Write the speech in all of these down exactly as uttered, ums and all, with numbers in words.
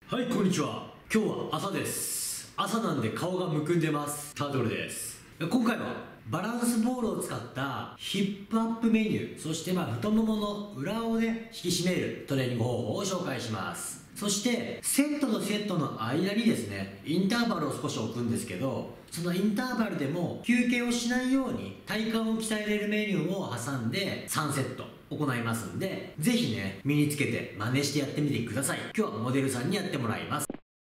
はい、こんにちは。今日は朝です。朝なんで顔がむくんでます。タートルです。今回はバランスボールを使ったヒップアップメニュー、そしてまあ太ももの裏をね引き締めるトレーニング方法を紹介します。そしてセットとセットの間にですねインターバルを少し置くんですけど、そのインターバルでも休憩をしないように体幹を鍛えれるメニューを挟んでさんセット行いますんで、ぜひね身につけて真似してやってみてください。今日はモデルさんにやってもらいます。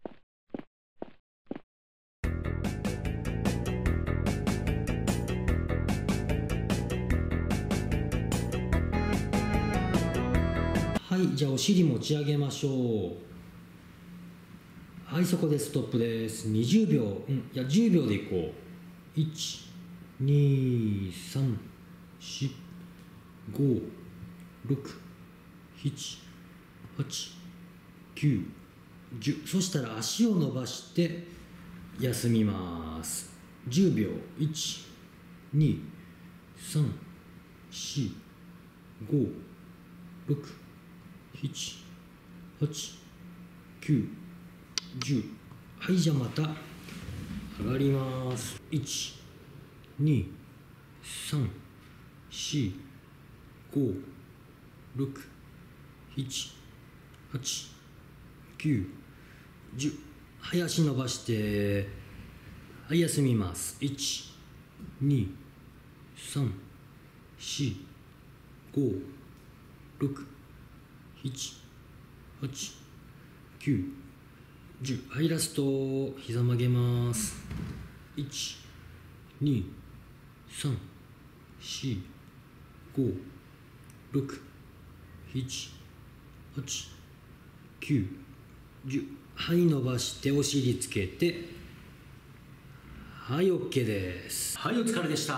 はい、じゃあお尻持ち上げましょう。はい、そこでストップです。にじゅうびょう、うん、いやじゅうびょうでいこう。いち、に、さん、よん、ご、ろく、なな、はち、きゅう、じゅう。そしたら足を伸ばして休みます。じゅうびょう。いち、に、さん、よん、ご、ろく、なな、はち、きゅう、じゅう。はい、じゃあまた上がります。いち、に、さん、よん、ご、ろく、なな、はち、きゅう、じゅう。はい、足伸ばしてはい休みます。いち、に、さん、よん、ご、ろく、なな、はち、きゅう、じゅう。はい、ラスト膝曲げます。いち、に、さん、よん、ご、ろく、なな、はち、きゅう、じゅう。はい、伸ばしてお尻つけて、はい OK です。はい、お疲れでした。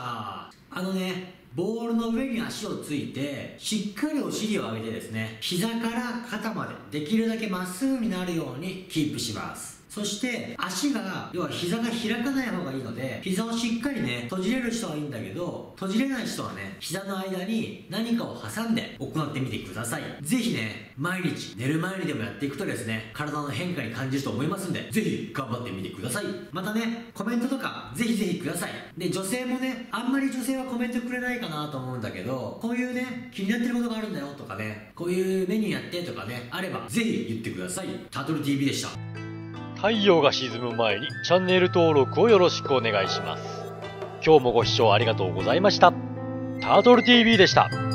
あのねボールの上に足をついてしっかりお尻を上げてですね、膝から肩までできるだけまっすぐになるようにキープします。そして足が要は膝が開かない方がいいので、膝をしっかりね閉じれる人はいいんだけど、閉じれない人はね膝の間に何かを挟んで行ってみてください。ぜひね毎日寝る前にでもやっていくとですね体の変化に感じると思いますんで、ぜひ頑張ってみてください。またねコメントとかぜひぜひください。で女性もねあんまり女性はコメントくれないかなと思うんだけど、こういうね気になってることがあるんだよとかね、こういうメニューやってとかねあればぜひ言ってください。タートル ティービー でした。 太陽が沈む前にチャンネル登録をよろしくお願いします。今日もご視聴ありがとうございました。タートル ティービー でした。